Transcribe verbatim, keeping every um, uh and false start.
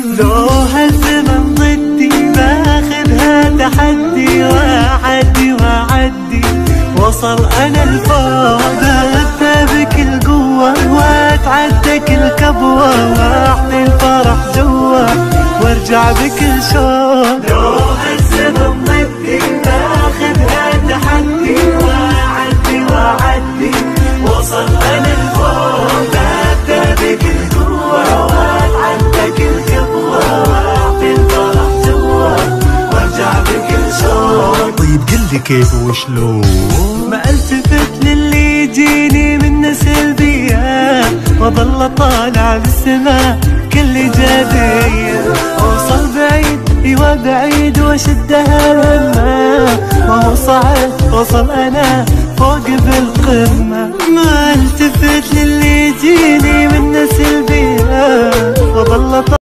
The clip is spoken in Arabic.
لو هالزمن ضدي باخذها تحدي، واعدي واعدي وصل انا الفوق، اتى بكل قوة واتعدى كل كبوة، واحمي الفرح جوا وارجع بكل شوق. لو هالزمن ضدي باخذها تحدي، واعدي واعدي وصل انا الفوق، اتى بكل قوة واتعدى كل كبوة، واحمي الفرح جوا وارجع بكل شوق. طيب قلي كيف وشلون؟ ما التفت للي يجيني من سلبية، واظل طالع بالسما كل جدية، اوصل بعيد ايوا بعيد واشدها الهمة، ما هو صعب اوصل انا فوق بالقمة. ما التفت للي يجيني من سلبية، واظل